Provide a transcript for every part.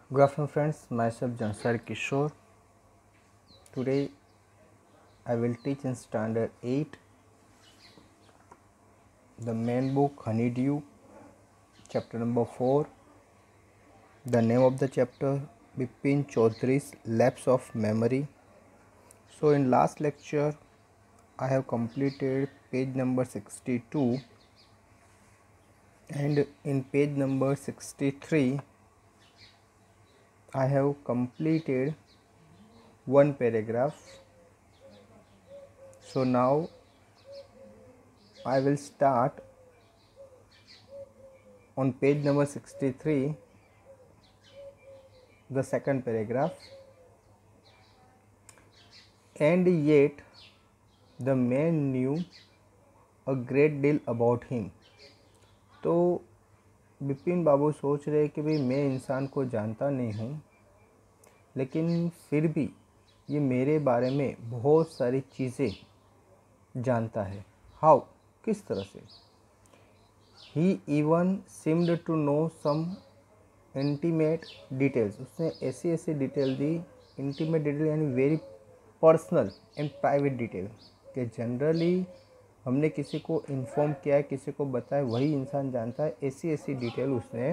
Good afternoon friends, myself Jansar Kishore. Today I will teach in standard 8 the main book Honeydew, chapter number 4. The name of the chapter Bipin Chaudhary's Lapse of Memory. So in last lecture I have completed page number 62 and in page number 63 I have completed one paragraph. So now I will start on page number 63 the second paragraph. And yet the man knew a great deal about him. तो बिपिन बाबू सोच रहे कि भाई मैं इंसान को जानता नहीं हूँ, लेकिन फिर भी ये मेरे बारे में बहुत सारी चीज़ें जानता है. हाउ, किस तरह से? He even seemed to know some intimate details. उसने ऐसी ऐसी डिटेल दी, इंटीमेट डिटेल यानी very personal and private detail, कि जनरली हमने किसी को इन्फॉर्म किया है, किसी को बताया, वही इंसान जानता है. ऐसी ऐसी डिटेल उसने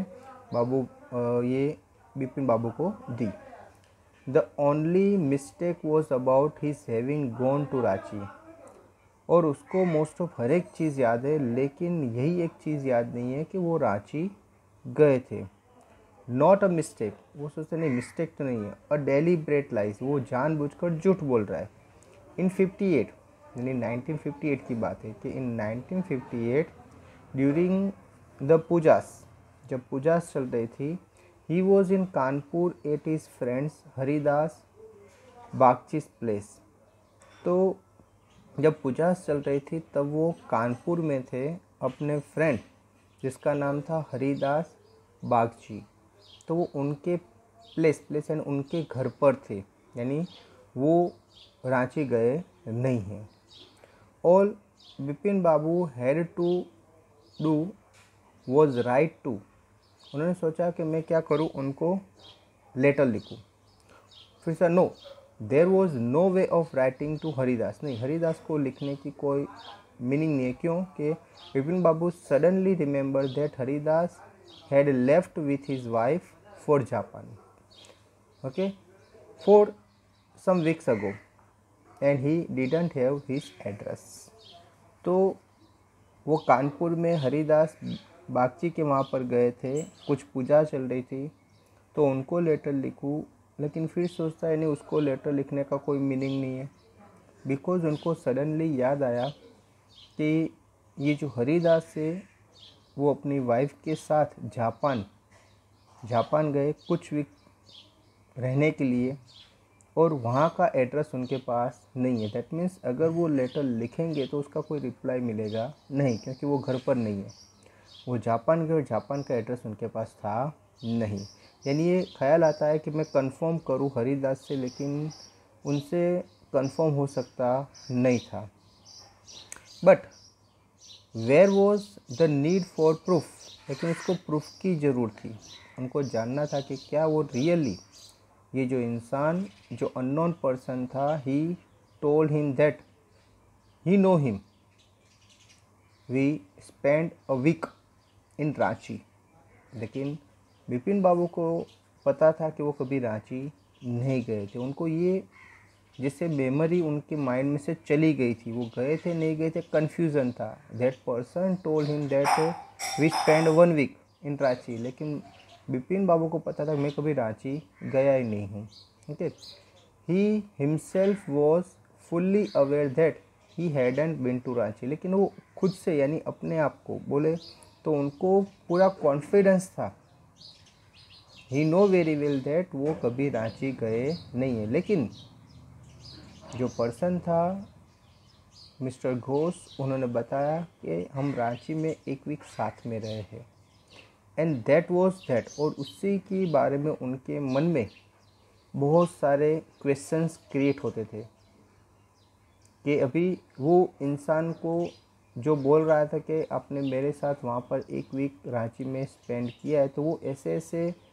ये बिपिन बाबू को दी. The only mistake was about his having gone to Ranchi. और उसको मोस्ट ऑफ हर एक चीज़ याद है, लेकिन यही एक चीज़ याद नहीं है कि वो रांची गए थे. नॉट अ मिस्टेक, वो सोचते नहीं मिस्टेक तो नहीं है. अ डेलीब्रेट लाइज, वो जानबूझकर झूठ बोल रहा है. इन 58 यानी 1958 की बात है कि इन 1958 ड्यूरिंग द पूजास, जब पूजास चल रही थी, he was in Kanpur at his friend's Haridas Bagchi's place. तो जब पूजास चल रही थी तब वो कानपुर में थे अपने फ्रेंड जिसका नाम था हरिदास बागची. तो वो उनके प्लेस यानी उनके घर पर थे, यानी वो रांची गए नहीं हैं. All Bipin Babu had to do was write to. उन्होंने सोचा कि मैं क्या करूं, उनको लेटर लिखूं. फिर sir no, there was no way of writing to Haridas. नहीं, हरिदास को लिखने की कोई मीनिंग नहीं है. क्यों? कि Bipin Babu suddenly remember that Haridas had left with his wife for Japan, okay, for some weeks ago, and he didn't have his address. तो वो कानपुर में हरिदास बागची के वहाँ पर गए थे, कुछ पूजा चल रही थी, तो उनको लेटर लिखूँ. लेकिन फिर सोचता है नहीं, उसको लेटर लिखने का कोई मीनिंग नहीं है, बिकॉज उनको सडनली याद आया कि ये जो हरिदास है वो अपनी वाइफ के साथ जापान गए कुछ वीक रहने के लिए, और वहाँ का एड्रेस उनके पास नहीं है. दैट मीन्स अगर वो लेटर लिखेंगे तो उसका कोई रिप्लाई मिलेगा नहीं, क्योंकि वो घर पर नहीं है. वो जापान गए और जापान का एड्रेस उनके पास था नहीं. यानी ये ख्याल आता है कि मैं कंफर्म करूँ हरिदास से, लेकिन उनसे कंफर्म हो सकता नहीं था. But where was the need for proof. लेकिन उसको प्रूफ की ज़रूरत थी. उनको जानना था कि क्या वो रियली ये जो इंसान, जो अननोन पर्सन था, he told him that he know him, we spend a week in Ranchi. लेकिन बिपिन बाबू को पता था कि वो कभी रांची नहीं गए थे. उनको ये जिससे मेमोरी उनके माइंड में से चली गई थी, वो गए थे नहीं गए थे कन्फ्यूज़न था. That person told him that we spend 1 week in Ranchi. लेकिन बिपिन बाबू को पता था मैं कभी रांची गया ही नहीं हूँ. Okay, he himself was fully aware that he hadn't been to Ranchi. लेकिन वो खुद से यानी अपने आप को बोले तो उनको पूरा कॉन्फिडेंस था. He know very well that वो कभी रांची गए नहीं है. लेकिन जो पर्सन था मिस्टर घोष, उन्होंने बताया कि हम रांची में 1 वीक साथ में रहे हैं. And that was that. और उसी के बारे में उनके मन में बहुत सारे क्वेश्चंस क्रिएट होते थे कि अभी वो इंसान को जो बोल रहा था कि आपने मेरे साथ वहाँ पर 1 वीक रांची में स्पेंड किया है, तो वो ऐसे ऐसे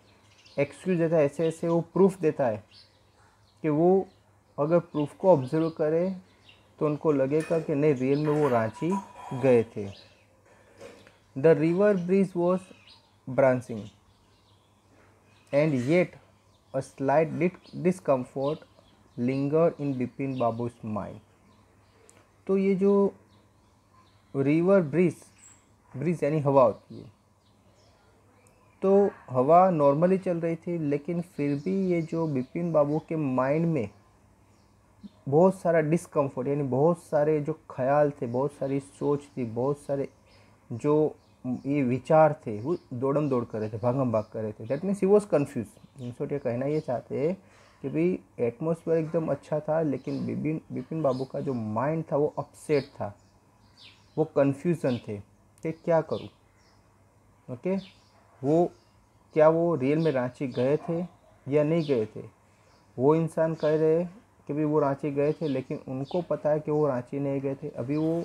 एक्सक्यूज देता है, ऐसे ऐसे वो प्रूफ देता है कि वो अगर प्रूफ को ऑब्जर्व करे तो उनको लगेगा कि नहीं रियल में वो रांची गए थे। The river bridge was branching and yet a slight discomfort linger in Bipin Babu's mind. तो ये जो रिवर ब्रिज यानी हवा होती है, तो हवा नॉर्मली चल रही थी, लेकिन फिर भी ये जो बिपिन बाबू के माइंड में बहुत सारा डिस्कम्फर्ट यानी बहुत सारे जो ख्याल थे, बहुत सारी सोच थी, बहुत सारे जो ये विचार थे वो दौड़म दौड़ कर रहे थे, भागम भाग कर रहे थे। That means he was confuse. In short ये कहना ये चाहते हैं कि भाई एटमॉस्फेयर एकदम अच्छा था, लेकिन बिपिन बाबू का जो माइंड था वो अपसेट था, वो कन्फ्यूज़न थे कि क्या करूँ। ओके, वो क्या वो रियल में रांची गए थे या नहीं गए थे। वो इंसान कह रहे कि भाई वो रांची गए थे, लेकिन उनको पता है कि वो रांची नहीं गए थे। अभी वो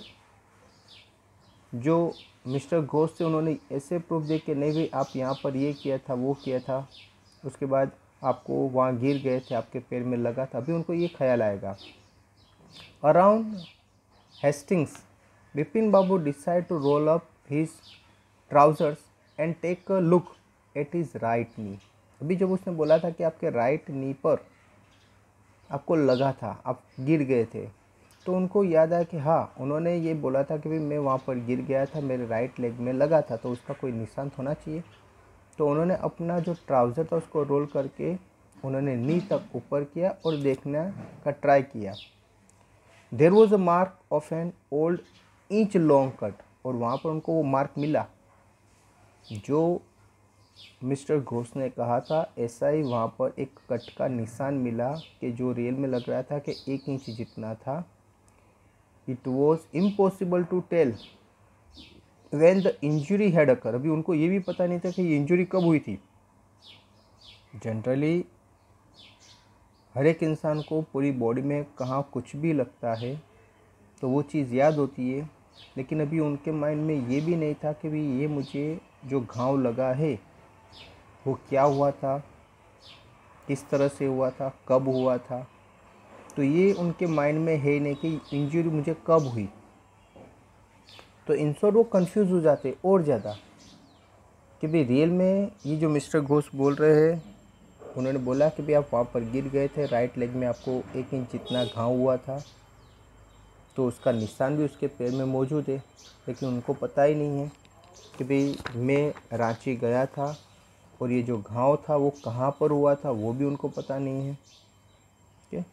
जो मिस्टर घोष थे उन्होंने ऐसे प्रूफ दे कि नहीं भाई आप यहाँ पर ये किया था, वो किया था, उसके बाद आपको वहाँ गिर गए थे, आपके पैर में लगा था। अभी उनको ये ख्याल आएगा। Around Hastings Bipin Babu decide to roll up his trousers and take a look at his right knee. अभी जब उसने बोला था कि आपके राइट नी पर आपको लगा था, आप गिर गए थे, तो उनको याद आया कि हाँ उन्होंने ये बोला था कि भाई मैं वहाँ पर गिर गया था, मेरे राइट लेग में लगा था, तो उसका कोई निशान होना चाहिए। तो उन्होंने अपना जो ट्राउज़र था उसको रोल करके उन्होंने नी तक ऊपर किया और देखने का ट्राई किया। There was a mark of an old inch long cut, और वहाँ पर उनको वो मार्क मिला जो मिस्टर घोष ने कहा था। ऐसा ही वहाँ पर एक कट का निशान मिला कि जो रियल में लग रहा था कि 1 इंच जितना था। It was impossible to tell when the injury had occur. अभी उनको ये भी पता नहीं था कि ये इंजरी कब हुई थी। जनरली हर एक इंसान को पूरी बॉडी में कहाँ कुछ भी लगता है तो वो चीज़ याद होती है, लेकिन अभी उनके माइंड में ये भी नहीं था कि भाई ये मुझे जो घाव लगा है वो क्या हुआ था, किस तरह से हुआ था, कब हुआ था। तो ये उनके माइंड में है नहीं कि इंजरी मुझे कब हुई। तो इन शॉर्ट वो कंफ्यूज हो जाते और ज़्यादा कि भाई रियल में ये जो मिस्टर घोष बोल रहे हैं, उन्होंने बोला कि भाई आप वहाँ पर गिर गए थे, राइट लेग में आपको 1 इंच जितना घाव हुआ था, तो उसका निशान भी उसके पैर में मौजूद है, लेकिन उनको पता ही नहीं है कि भाई मैं रांची गया था और ये जो घाव था वो कहाँ पर हुआ था वो भी उनको पता नहीं है। Okay,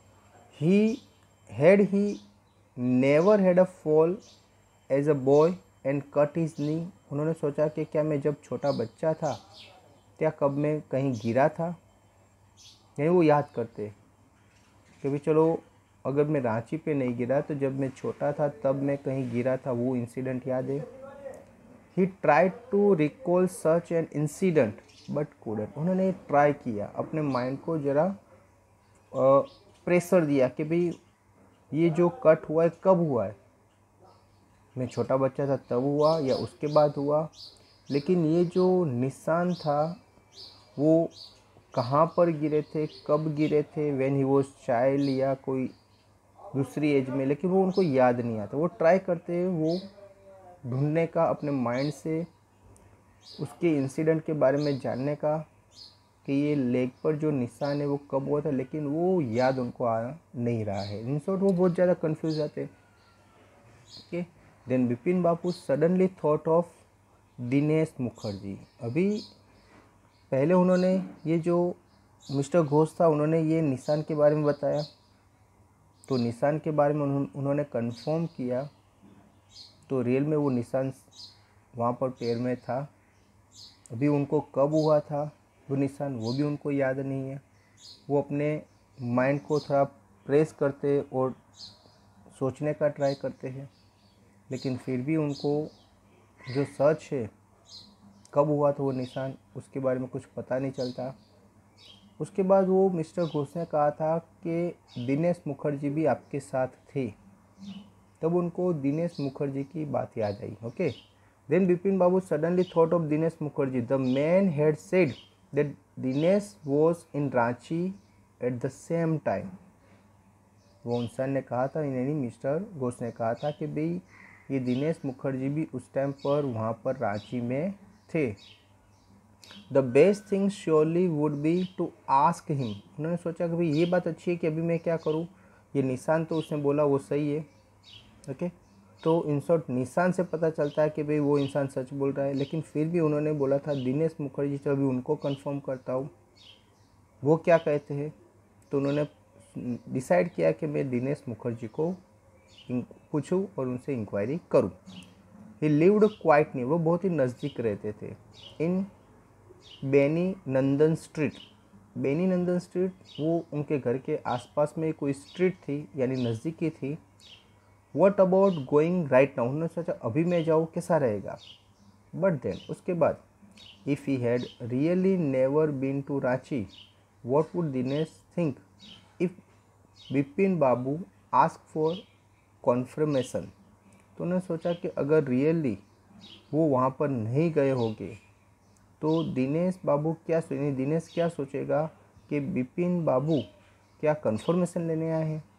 he never had a fall as a boy and cut his knee। उन्होंने सोचा कि क्या मैं जब छोटा बच्चा था क्या कब मैं कहीं गिरा था। नहीं, वो याद करते कि भाई चलो अगर मैं रांची पे नहीं गिरा तो जब मैं छोटा था तब मैं कहीं गिरा था, वो इंसिडेंट याद है। He tried to recall such an incident but couldn't। उन्होंने ट्राई किया, अपने माइंड को ज़रा प्रेशर दिया कि भाई ये जो कट हुआ है कब हुआ है, मैं छोटा बच्चा था तब हुआ या उसके बाद हुआ। लेकिन ये जो निशान था वो कहाँ पर गिरे थे, कब गिरे थे, व्हेन ही वॉज चाइल्ड या कोई दूसरी एज में, लेकिन वो उनको याद नहीं आता। वो ट्राई करते हैं वो ढूंढने का अपने माइंड से, उसके इंसिडेंट के बारे में जानने का कि ये लेग पर जो निशान है वो कब हुआ था, लेकिन वो याद उनको आ नहीं रहा है। इन शॉर्ट वो बहुत ज़्यादा कंफ्यूज जाते हैं। Okay, then Bipin Babu suddenly thought of Dinesh Mukherjee. अभी पहले उन्होंने ये जो मिस्टर घोष था उन्होंने ये निशान के बारे में बताया, तो निशान के बारे में उन्होंने कंफर्म किया, तो रियल में वो निशान वहाँ पर पैर में था। अभी उनको कब हुआ था वो निशान वो भी उनको याद नहीं है। वो अपने माइंड को थोड़ा प्रेस करते और सोचने का ट्राई करते हैं, लेकिन फिर भी उनको जो सच है कब हुआ था वो निशान उसके बारे में कुछ पता नहीं चलता। उसके बाद वो मिस्टर घोष ने कहा था कि दिनेश मुखर्जी भी आपके साथ थे, तब उनको दिनेश मुखर्जी की बात याद आई। Okay, then Bipin Babu suddenly thought of Dinesh Mukherjee. The man had said that Dinesh was in Ranchi at the same time. वो इंसान ने कहा था, यानी मिस्टर घोष ने कहा था कि भाई ये दिनेश मुखर्जी भी उस टाइम पर वहाँ पर रांची में थे। The best thing surely would be to ask him. उन्होंने सोचा कि भाई ये बात अच्छी है कि अभी मैं क्या करूँ, ये निशान तो उसने बोला वो सही है, ओके। तो इन शॉर्ट निशान से पता चलता है कि भाई वो इंसान सच बोल रहा है, लेकिन फिर भी उन्होंने बोला था दिनेश मुखर्जी, तो अभी उनको कंफर्म करता हूँ वो क्या कहते हैं। तो उन्होंने डिसाइड किया कि मैं दिनेश मुखर्जी को पूछूं और उनसे इंक्वायरी करूं। ही लिव्ड क्वाइट नहीं, वो बहुत ही नज़दीक रहते थे, in Beni Nandan street. Beni Nandan street वो उनके घर के आसपास में कोई स्ट्रीट थी, यानी नज़दीकी थी। What about going right now, उन्होंने सोचा अभी मैं जाऊँ कैसा रहेगा। बट देन उसके बाद, if he had really never been to Ranchi, what would Dinesh think if Bipin Babu ask for confirmation. तो उन्होंने सोचा कि अगर रियली वो वहाँ पर नहीं गए होंगे तो दिनेश बाबू क्या सोचेंगे, दिनेश क्या सोचेगा कि बिपिन बाबू क्या कन्फर्मेशन लेने आए हैं,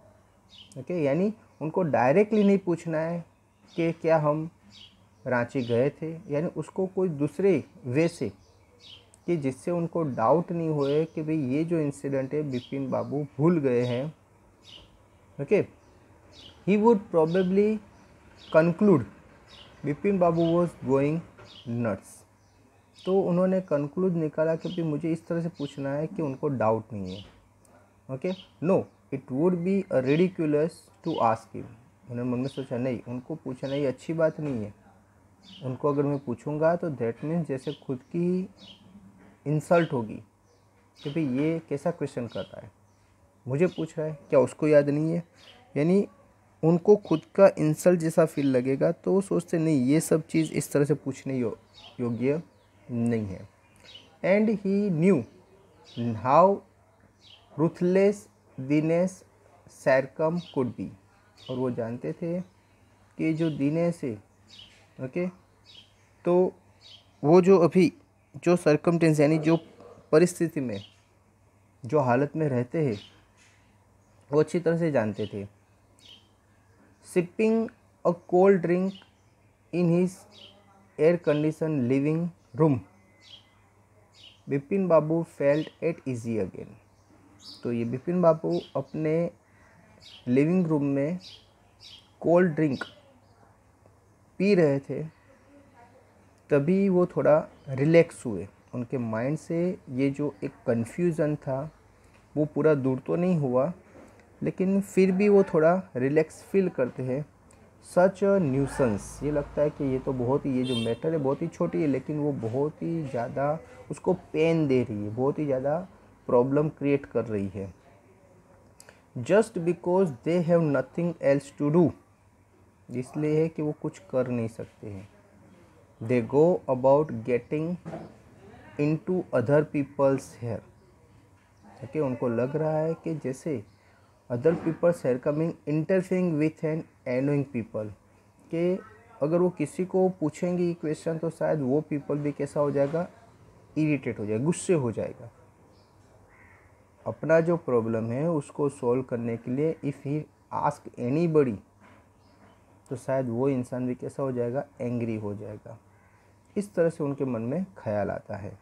ओके। यानी उनको डायरेक्टली नहीं पूछना है कि क्या हम रांची गए थे, यानी उसको कोई दूसरे वे से कि जिससे उनको डाउट नहीं होए कि भाई ये जो इंसिडेंट है बिपिन बाबू भूल गए हैं, okay. He would probably conclude Bipin Babu was going nuts. तो उन्होंने कंक्लूड निकाला कि भाई मुझे इस तरह से पूछना है कि उनको डाउट नहीं है, okay. No, it would be a ridiculous to ask him. उन्होंने मन में सोचा नहीं, उनको पूछना ये अच्छी बात नहीं है, उनको अगर मैं पूछूंगा तो दैट मीन्स जैसे खुद की इंसल्ट होगी कि भाई ये कैसा क्वेश्चन कर रहा है, मुझे पूछ रहा है, क्या उसको याद नहीं है। यानी उनको खुद का इंसल्ट जैसा फील लगेगा, तो वो सोचते नहीं ये सब चीज़ इस तरह से पूछने योग्य नहीं है। And he knew how ruthless Dinesh sarcasm could be. और वो जानते थे कि जो दिनेश है, ओके, तो वो जो अभी जो सरकमटेंस यानी जो परिस्थिति में जो हालत में रहते हैं वो अच्छी तरह से जानते थे। Sipping a cold drink in his air condition living room, Bipin Babu felt at easy again. तो ये बिपिन बाबू अपने लिविंग रूम में कोल्ड ड्रिंक पी रहे थे, तभी वो थोड़ा रिलैक्स हुए। उनके माइंड से ये जो एक कन्फ्यूज़न था वो पूरा दूर तो नहीं हुआ, लेकिन फिर भी वो थोड़ा रिलैक्स फील करते हैं। सच अ न्यूसेंस, ये लगता है कि ये तो बहुत ही, ये जो मैटर है बहुत ही छोटी है, लेकिन वो बहुत ही ज़्यादा उसको पेन दे रही है, बहुत ही ज़्यादा प्रॉब्लम क्रिएट कर रही है। Just because they have nothing else to do, इसलिए है कि वो कुछ कर नहीं सकते हैं। They go about getting into other people's hair, okay. उनको लग रहा है कि जैसे other people's hair coming interfering with an annoying people, कि अगर वो किसी को पूछेंगे ये क्वेश्चन तो शायद वो पीपल भी कैसा हो जाएगा, इरिटेट हो जाएगा, गुस्से हो जाएगा। अपना जो प्रॉब्लम है उसको सॉल्व करने के लिए इफ़ ही आस्क एनीबडी, तो शायद वो इंसान भी कैसा हो जाएगा, एंग्री हो जाएगा। इस तरह से उनके मन में ख्याल आता है।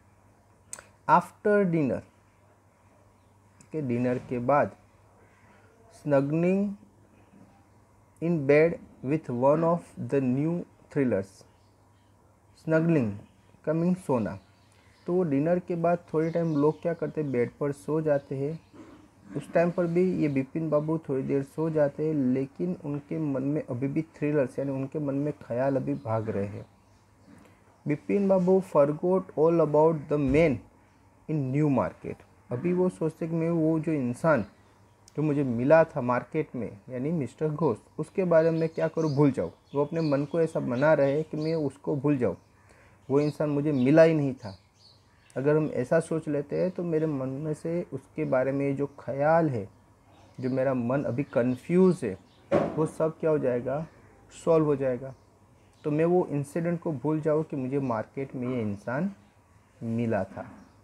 आफ्टर डिनर, के डिनर के बाद, snuggling in bed with one of the new thrillers, snuggling coming सोना। तो वो डिनर के बाद थोड़ी टाइम लोग क्या करते हैं, बेड पर सो जाते हैं। उस टाइम पर भी ये बिपिन बाबू थोड़ी देर सो जाते हैं, लेकिन उनके मन में अभी भी थ्रिलर्स यानी उनके मन में ख्याल अभी भाग रहे हैं। Bipin Babu forgot all about the man in New Market. अभी वो सोचते कि मैं वो जो इंसान जो मुझे मिला था मार्केट में यानी मिस्टर घोष, उसके बारे में क्या करूँ, भूल जाऊँ। वो अपने मन को ऐसा बना रहे कि मैं उसको भूल जाऊँ, वो इंसान मुझे मिला ही नहीं था। अगर हम ऐसा सोच लेते हैं तो मेरे मन में से उसके बारे में जो ख्याल है, जो मेरा मन अभी कंफ्यूज है, वो सब क्या हो जाएगा, सॉल्व हो जाएगा। तो मैं वो इंसिडेंट को भूल जाऊँ कि मुझे मार्केट में ये इंसान मिला था।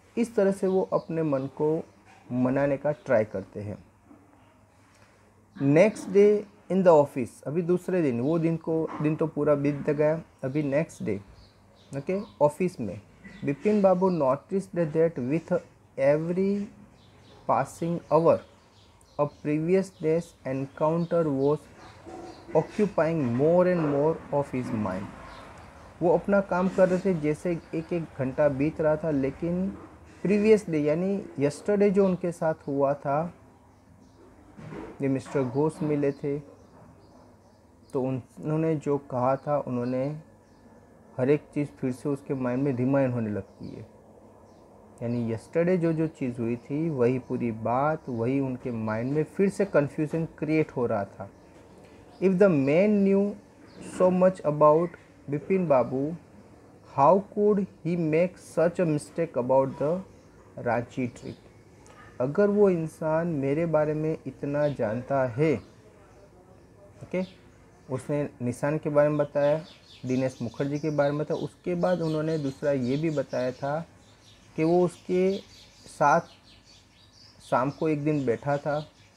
इस तरह से वो अपने मन को मनाने का ट्राई करते हैं। Next day in the office, अभी दूसरे दिन, वो दिन तो पूरा बीत गया, अभी नेक्स्ट डे ओके ऑफिस में Bipin Babu noticed that with every passing hour a previous day's encounter was occupying more and more of his mind। वो अपना काम कर रहे थे, जैसे एक एक घंटा बीत रहा था, लेकिन प्रीवियस डे यानी यस्टरडे जो उनके साथ हुआ था, ये मिस्टर घोष मिले थे, तो उन्होंने जो कहा था, उन्होंने हर एक चीज़ फिर से उसके माइंड में रिमाइंड होने लगती है। यानी यस्टरडे जो चीज़ हुई थी, वही पूरी बात, वही उनके माइंड में फिर से कन्फ्यूज़न क्रिएट हो रहा था। If the man knew so much about Bipin Babu, how could he make such a mistake about the Ranchi trip. अगर वो इंसान मेरे बारे में इतना जानता है, ओके उसने निशान के बारे में बताया, दिनेश मुखर्जी के बारे में बताया, उसके बाद उन्होंने दूसरा ये भी बताया था कि वो उसके साथ शाम को एक दिन बैठा था,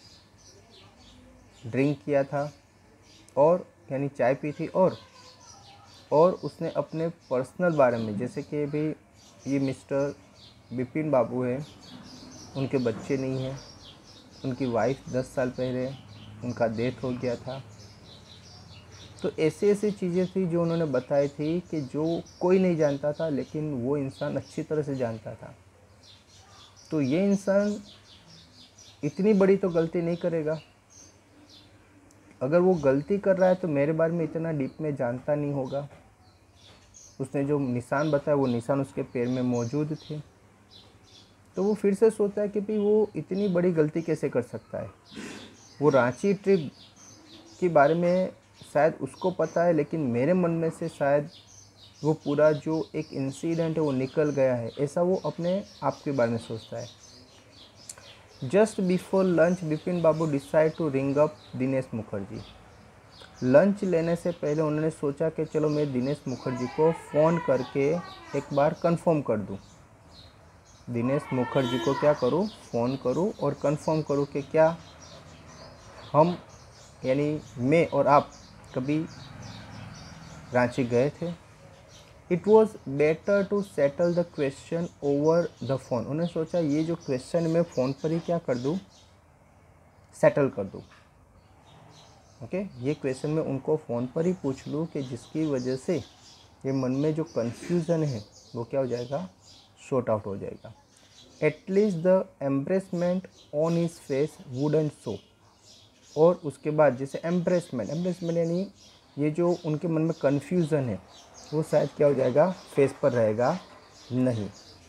ड्रिंक किया था, और यानी चाय पी थी, और उसने अपने पर्सनल बारे में, जैसे कि भाई ये मिस्टर बिपिन बाबू है, उनके बच्चे नहीं हैं, उनकी वाइफ 10 साल पहले उनका डेथ हो गया था, तो ऐसी ऐसी चीज़ें थी जो उन्होंने बताई थी कि जो कोई नहीं जानता था, लेकिन वो इंसान अच्छी तरह से जानता था। तो ये इंसान इतनी बड़ी तो गलती नहीं करेगा, अगर वो गलती कर रहा है तो मेरे बारे में इतना डीप में जानता नहीं होगा। उसने जो निशान बताया, वो निशान उसके पैर में मौजूद थे। तो वो फिर से सोचता है कि भाई वो इतनी बड़ी गलती कैसे कर सकता है। वो रांची ट्रिप के बारे में शायद उसको पता है, लेकिन मेरे मन में से शायद वो पूरा जो एक इंसिडेंट है वो निकल गया है, ऐसा वो अपने आप के बारे में सोचता है। Just before lunch Bipin Babu decide to ring up Dinesh Mukherjee. Lunch लेने से पहले उन्होंने सोचा कि चलो मैं दिनेश मुखर्जी को फ़ोन करके एक बार कंफर्म कर दूं। दिनेश मुखर्जी को क्या करूं, फ़ोन करूं और कंफर्म करूं कि क्या हम यानी मैं और आप कभी रांची गए थे। It was better to settle the question over the phone. उन्होंने सोचा ये जो क्वेश्चन मैं फ़ोन पर ही क्या कर दूँ, सेटल कर दूँ। ओके ये क्वेश्चन मैं उनको फ़ोन पर ही पूछ लूँ कि जिसकी वजह से ये मन में जो कन्फ्यूज़न है वो क्या हो जाएगा, शॉर्ट आउट हो जाएगा। At least the embarrassment on his face wouldn't show. और उसके बाद जैसे एम्ब्रेसमेंट यानी ये जो उनके मन में कन्फ्यूज़न है वो शायद क्या हो जाएगा, फेस पर रहेगा नहीं।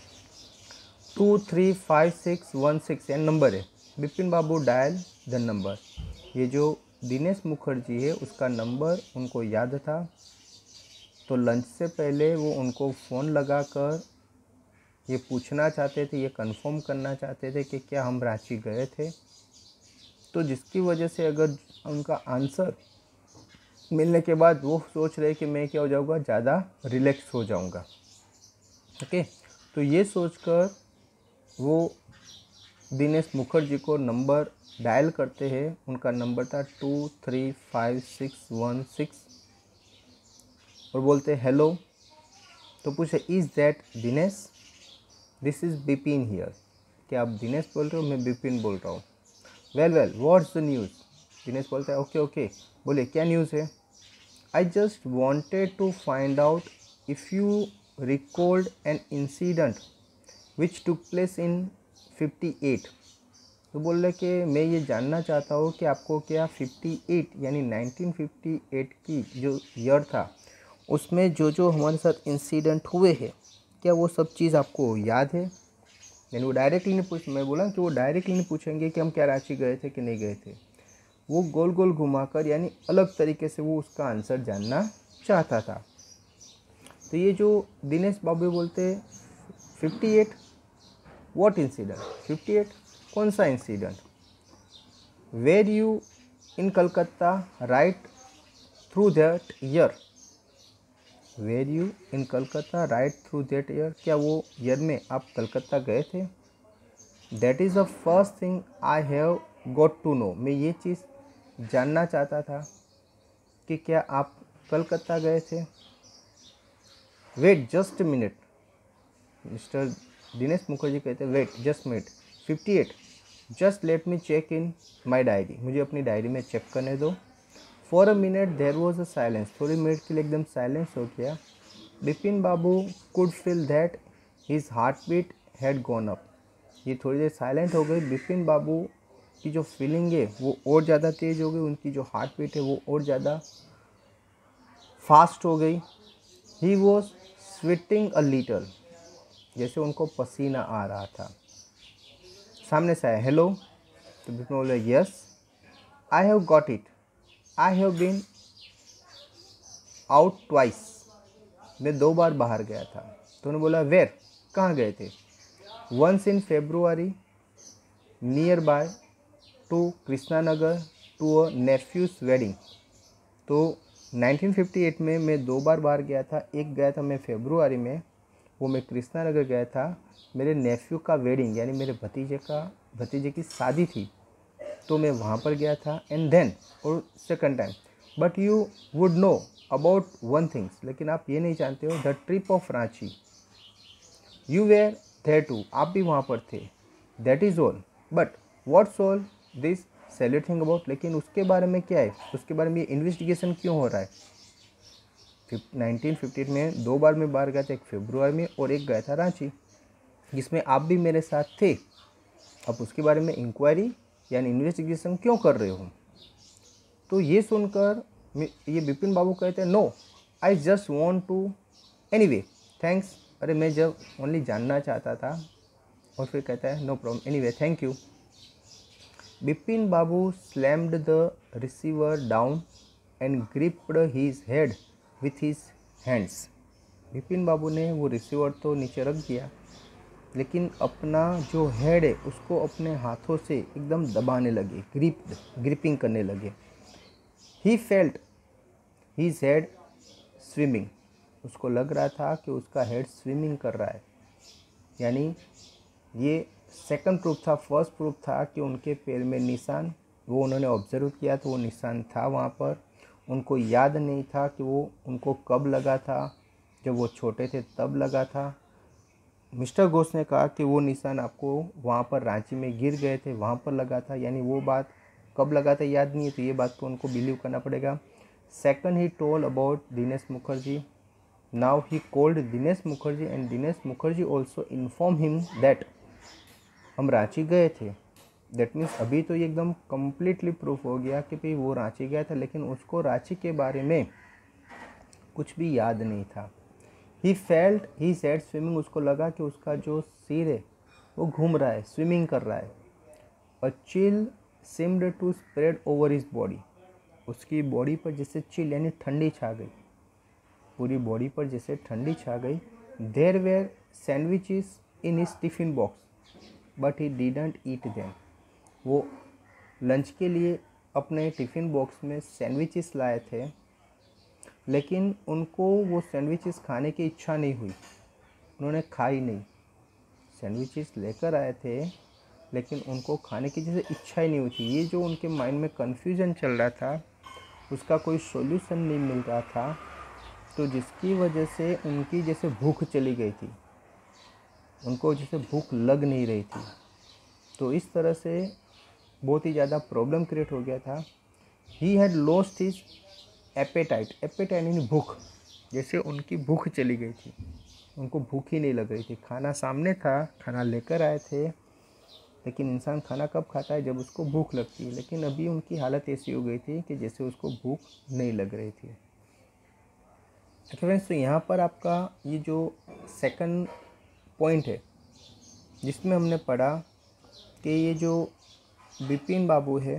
235616 या नंबर है, Bipin Babu dial the number. ये जो दिनेश मुखर्जी है उसका नंबर उनको याद था, तो लंच से पहले वो उनको फ़ोन लगाकर ये पूछना चाहते थे, ये कंफर्म करना चाहते थे कि क्या हम रांची गए थे। तो जिसकी वजह से अगर उनका आंसर मिलने के बाद वो सोच रहे कि मैं क्या हो जाऊँगा, ज़्यादा रिलैक्स हो जाऊँगा। ओके तो ये सोचकर वो दिनेश मुखर्जी को नंबर डायल करते हैं। उनका नंबर था 235616 और बोलते हेलो। तो पूछे is that Dinesh, this is Bipin here. क्या आप दिनेश बोल रहे हो? मैं बिपिन बोल रहा हूँ। Well what's the news? Dinesh बोलता है ओके बोले क्या न्यूज़ है? I just wanted to find out if you recalled an incident which took place in 58। तो बोल रहे कि मैं ये जानना चाहता हूँ कि आपको क्या 58 यानी 1958 की जो ईयर था उसमें जो हमारे साथ इंसिडेंट हुए हैं, क्या वो सब चीज़ आपको याद है? यानी वो डायरेक्टली नहीं पूछ, मैं बोला कि वो डायरेक्टली नहीं पूछेंगे कि हम क्या रांची गए थे कि नहीं गए थे। वो गोल गोल घुमाकर यानी अलग तरीके से वो उसका आंसर जानना चाहता था। तो ये जो दिनेश बाबू बोलते 58 व्हाट इंसिडेंट? 58 कौन सा incident? Were you in Calcutta right through that year? Were you in Calcutta right through that year, क्या वो ईयर में आप कलकत्ता गए थे? That is the first thing I have got to know, मैं ये चीज़ जानना चाहता था कि क्या आप कलकत्ता गए थे। Wait just minute, mister Dinesh Mukherjee कहते हैं wait just minute 58, just let me check in my diary, मुझे अपनी डायरी में चेक करने दो। For a minute there was a silence, थोड़ी मिनट के लिए एकदम साइलेंस हो गया। Bipin Babu could feel that his heart beat had gone up, ये थोड़ी देर साइलेंट हो गई। बिपिन बाबू की जो फीलिंग है वो और ज़्यादा तेज़ हो गई, उनकी जो हार्ट बीट है वो और ज़्यादा फास्ट हो गई। He was sweating a little, जैसे उनको पसीना आ रहा था। सामने से आया हेलो, तो बिपिन बोले yes I have got it, I have been out twice, मैं 2 बार बाहर गया था। तो उन्होंने बोला वेयर, कहाँ गए थे? Once in February near by to Krishnanagar to a nephew's wedding, तो 1958 में मैं 2 बार बाहर गया था। एक गया था मैं फेब्रुआरी में, वो मैं कृष्णानगर गया था, मेरे नेफ्यू का वेडिंग यानी मेरे भतीजे की शादी थी, तो मैं वहाँ पर गया था। एंड देन, और second time, but you would know about one things, लेकिन आप ये नहीं जानते हो, the trip of Ranchi, you were there too, आप भी वहाँ पर थे, that is all, but what's all this salute thing about, लेकिन उसके बारे में क्या है, उसके बारे में ये इन्वेस्टिगेशन क्यों हो रहा है? 1958 में 2 बार मैं बाहर गया था, एक फरवरी में और एक गया था रांची, जिसमें आप भी मेरे साथ थे। अब उसके बारे में इंक्वायरी यानी इन्वेस्टिगेशन क्यों कर रहे हो? तो ये सुनकर ये बिपिन बाबू कहते हैं no I just want to anyway thanks, अरे मैं जब ओनली जानना चाहता था। और फिर कहता है no problem anyway thank you. Bipin Babu slammed the receiver down and gripped his head with his hands, Bipin Babu ने वो रिसीवर तो नीचे रख दिया, लेकिन अपना जो हेड है उसको अपने हाथों से एकदम दबाने लगे, ग्रिपिंग करने लगे। He felt his head swimming, उसको लग रहा था कि उसका हेड स्विमिंग कर रहा है, यानी ये सेकंड प्रूफ था। फर्स्ट प्रूफ था कि उनके पैर में निशान, वो उन्होंने ऑब्जर्व किया तो वो निशान था वहाँ पर, उनको याद नहीं था कि वो उनको कब लगा था, जब वो छोटे थे तब लगा था। मिस्टर घोष ने कहा कि वो निशान आपको वहाँ पर रांची में गिर गए थे वहाँ पर लगा था, यानी वो बात कब लगा था याद नहीं है, तो ये बात को उनको बिलीव करना पड़ेगा। Second he told about Dinesh Mukherjee, now he called Dinesh Mukherjee and Dinesh Mukherjee also inform him that हम रांची गए थे। दैट मीन्स अभी तो ये एकदम कम्प्लीटली प्रूफ हो गया कि भाई वो रांची गया था, लेकिन उसको रांची के बारे में कुछ भी याद नहीं था। He felt he said swimming, उसको लगा कि उसका जो सिर है वो घूम रहा है, स्विमिंग कर रहा है। A chill seemed to spread over his body, उसकी बॉडी पर जैसे चिल यानी ठंडी छा गई, पूरी बॉडी पर जैसे ठंडी छा गई। There were sandwiches in his tiffin box but he didn't eat them, वो लंच के लिए अपने टिफ़िन बॉक्स में सैंडविचेस लाए थे, लेकिन उनको वो सैंडविचेस खाने की इच्छा नहीं हुई, उन्होंने खा ही नहीं। सैंडविचेस लेकर आए थे लेकिन उनको खाने की जैसे इच्छा ही नहीं हुई थी। ये जो उनके माइंड में कन्फ्यूज़न चल रहा था उसका कोई सॉल्यूशन नहीं मिल रहा था, तो जिसकी वजह से उनकी जैसे भूख चली गई थी, उनको जैसे भूख लग नहीं रही थी, तो इस तरह से बहुत ही ज़्यादा प्रॉब्लम क्रिएट हो गया था। He had lost his appetite, appetite यानी भूख, जैसे उनकी भूख चली गई थी, उनको भूख ही नहीं लग रही थी। खाना सामने था, खाना लेकर आए थे, लेकिन इंसान खाना कब खाता है, जब उसको भूख लगती है, लेकिन अभी उनकी हालत ऐसी हो गई थी कि जैसे उसको भूख नहीं लग रही थी। फ्रेंड्स, तो यहाँ पर आपका ये जो सेकंड पॉइंट है जिसमें हमने पढ़ा कि ये जो बिपिन बाबू है,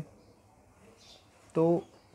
तो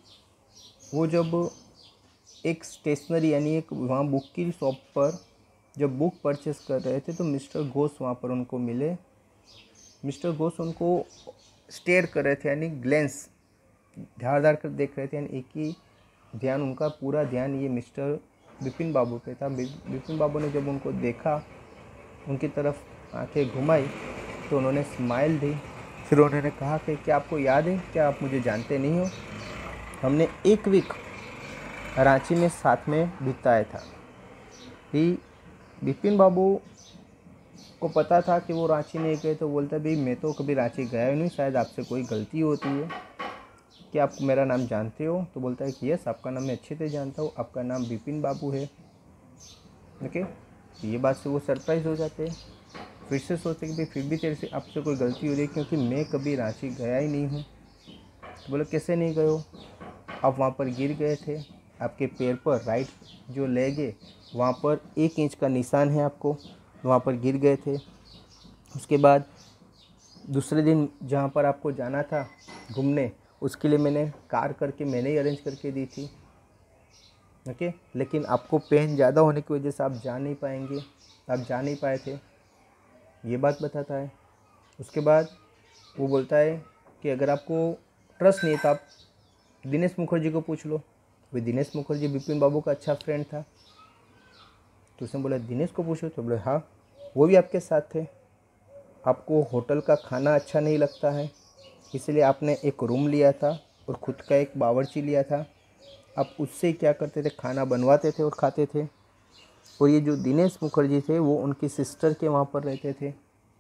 वो जब एक स्टेशनरी यानी एक वहाँ बुक की शॉप पर जब बुक परचेस कर रहे थे, तो मिस्टर घोष वहाँ पर उनको मिले। मिस्टर घोष उनको स्टेयर कर रहे थे, यानी ग्लेंस धार कर देख रहे थे, यानी एक ही ध्यान, उनका पूरा ध्यान ये मिस्टर बिपिन बाबू पे था। बिपिन बाबू ने जब उनको देखा, उनकी तरफ आंखें घुमाई तो उन्होंने स्माइल दी। फिर उन्होंने कहा कि क्या आपको याद है, क्या आप मुझे जानते नहीं हो? हमने 1 वीक रांची में साथ में बिताया था। भी बिपिन बाबू को पता था कि वो रांची नहीं गए, तो बोलता भाई मैं तो कभी रांची गया ही नहीं, शायद आपसे कोई गलती होती है, क्या आप मेरा नाम जानते हो? तो बोलता है कि यस, आपका नाम मैं अच्छे से जानता हूँ, आपका नाम बिपिन बाबू है। ओके, ये बात से वो सरप्राइज हो जाते हैं। फिर से सोचते कि भाई फिर भी तेरे से आपसे कोई गलती हो रही है, क्योंकि मैं कभी रांची गया ही नहीं हूँ। तो बोले कैसे नहीं गए हो? आप वहाँ पर गिर गए थे, आपके पैर पर राइट जो लेग है वहाँ पर 1 इंच का निशान है, आपको वहाँ पर गिर गए थे। उसके बाद दूसरे दिन जहाँ पर आपको जाना था घूमने, उसके लिए मैंने कार करके मैंने ही अरेंज करके दी थी। ओके, लेकिन आपको पेन ज़्यादा होने की वजह से आप जा नहीं पाए थे, ये बात बताता है। उसके बाद वो बोलता है कि अगर आपको ट्रस्ट नहीं है तो आप दिनेश मुखर्जी को पूछ लो। भाई दिनेश मुखर्जी बिपिन बाबू का अच्छा फ्रेंड था। तो उसने बोला दिनेश को पूछो। तो बोले हाँ, वो भी आपके साथ थे। आपको होटल का खाना अच्छा नहीं लगता है, इसलिए आपने एक रूम लिया था और ख़ुद का एक बावर्ची लिया था। आप उससे क्या करते थे, खाना बनवाते थे और खाते थे। और ये जो दिनेश मुखर्जी थे वो उनकी सिस्टर के वहाँ पर रहते थे।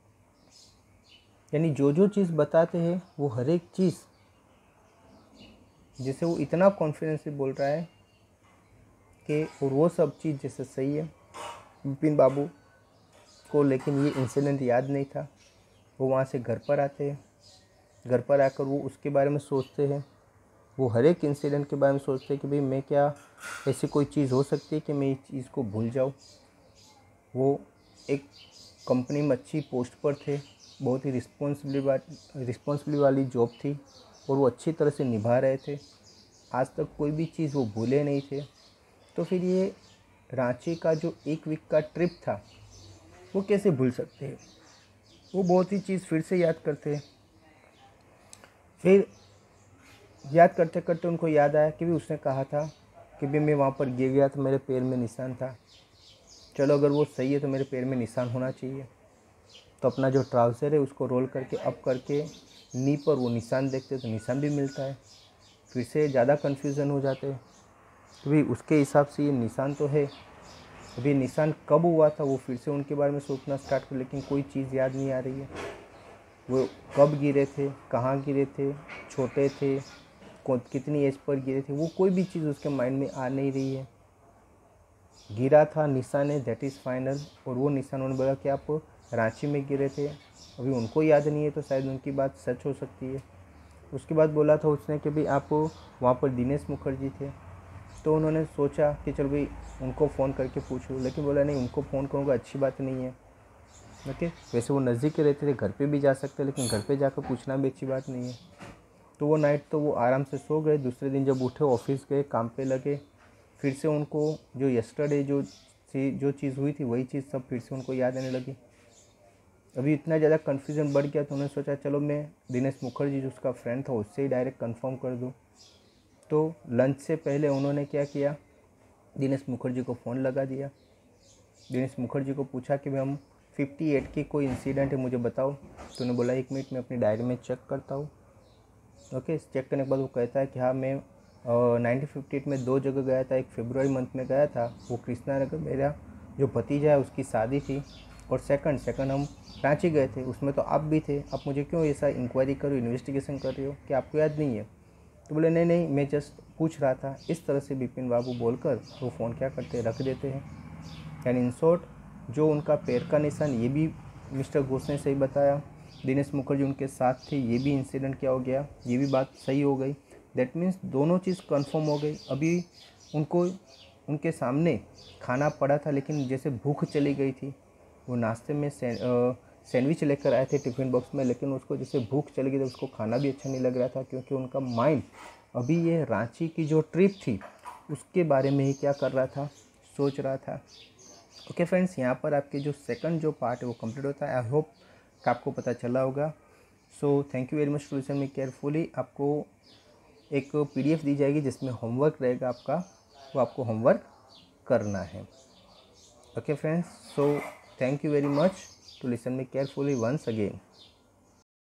यानी जो जो चीज़ बताते हैं वो हर एक चीज़, जैसे वो इतना कॉन्फिडेंस से बोल रहा है कि और वो सब चीज़ जैसे सही है। बिपिन बाबू को लेकिन ये इंसिडेंट याद नहीं था। वो वहाँ से घर पर आते हैं, घर पर आकर वो उसके बारे में सोचते हैं। वो हर एक इंसिडेंट के बारे में सोचते हैं कि भाई मैं क्या ऐसी कोई चीज़ हो सकती है कि मैं इस चीज़ को भूल जाऊँ। वो एक कंपनी में अच्छी पोस्ट पर थे, बहुत ही रिस्पॉन्सिबिलिटी वाली जॉब थी और वो अच्छी तरह से निभा रहे थे। आज तक कोई भी चीज़ वो भूले नहीं थे। तो फिर ये रांची का जो 1 वीक का ट्रिप था वो कैसे भूल सकते हैं? वो बहुत ही चीज़ फिर से याद करते हैं। फिर याद करते करते उनको याद आया कि भी उसने कहा था कि भी मैं वहाँ पर गिर गया था, मेरे पैर में निशान था। चलो अगर वो सही है तो मेरे पैर में निशान होना चाहिए। तो अपना जो ट्राउज़र है उसको रोल करके अप करके नी पर वो निशान देखते तो निशान भी मिलता है। फिर से ज़्यादा कन्फ्यूज़न हो जाते हैं। तो भी उसके हिसाब से ये निशान तो है, अभी निशान कब हुआ था वो फिर से उनके बारे में सोचना स्टार्ट कर, लेकिन कोई चीज़ याद नहीं आ रही है। वो कब गिरे थे, कहाँ गिरे थे, छोटे थे, कितनी एज पर गिरे थे, वो कोई भी चीज़ उसके माइंड में आ नहीं रही है। गिरा था, निशान है, दैट इज़ फाइनल। और वो निशान उन्होंने बोला कि आप रांची में गिरे थे, अभी उनको याद नहीं है तो शायद उनकी बात सच हो सकती है। उसके बाद बोला था उसने कि भाई आप वहाँ पर दिनेश मुखर्जी थे। तो उन्होंने सोचा कि चल भाई उनको फ़ोन करके पूछूं, लेकिन बोला नहीं, उनको फ़ोन करूँगा अच्छी बात नहीं है। ओके, वैसे वो नज़दीक के रहते थे, घर पे भी जा सकते, लेकिन घर पे जाकर पूछना भी अच्छी बात नहीं है। तो वो नाइट तो वो आराम से सो गए। दूसरे दिन जब उठे, ऑफिस गए, काम पे लगे, फिर से उनको जो यस्टरडे जो चीज़ हुई थी वही चीज़ सब फिर से उनको याद आने लगी। अभी इतना ज़्यादा कन्फ्यूज़न बढ़ गया तो उन्होंने सोचा चलो मैं दिनेश मुखर्जी जो उसका फ्रेंड था उससे ही डायरेक्ट कंफर्म कर दूँ। तो लंच से पहले उन्होंने क्या किया, दिनेश मुखर्जी को फ़ोन लगा दिया। दिनेश मुखर्जी को पूछा कि भाई हम 58 की कोई इंसिडेंट है मुझे बताओ। तो उन्होंने बोला 1 मिनट में अपनी डायरी में चेक करता हूँ। ओके, चेक करने के बाद वो कहता है कि हाँ मैं 1958 में 2 जगह गया था। एक फरवरी मंथ में गया था, वो कृष्णा नगर मेरा जो भतीजा है उसकी शादी थी। और सेकंड हम रांची गए थे, उसमें तो आप भी थे। आप मुझे क्यों ऐसा इंक्वायरी कर रहे हो, इन्वेस्टिगेशन कर रहे हो, कि आपको याद नहीं है? तो बोले नहीं नहीं, मैं जस्ट पूछ रहा था। इस तरह से बिपिन बाबू बोलकर वो फ़ोन क्या करते हैं, रख देते हैं। यानी इन शॉर्ट जो उनका पैर का निशान, ये भी मिस्टर घोष ने सही बताया। दिनेश मुखर्जी उनके साथ थे, ये भी इंसिडेंट क्या हो गया, ये भी बात सही हो गई। दैट मीन्स दोनों चीज़ कंफर्म हो गई। अभी उनको उनके सामने खाना पड़ा था, लेकिन जैसे भूख चली गई थी। वो नाश्ते में सैंडविच लेकर आए थे टिफ़िन बॉक्स में, लेकिन उसको जैसे भूख चली गई तो उसको खाना भी अच्छा नहीं लग रहा था, क्योंकि उनका माइंड अभी ये रांची की जो ट्रिप थी उसके बारे में ही क्या कर रहा था, सोच रहा था। ओके फ्रेंड्स, यहाँ पर आपके जो सेकंड जो पार्ट है वो कंप्लीट होता है। आई होप कि आपको पता चला होगा। So thank you very much to listen me carefully. आपको एक PDF दी जाएगी जिसमें होमवर्क रहेगा आपका, वो आपको होमवर्क करना है। Okay friends, so thank you very much to listen me carefully once again.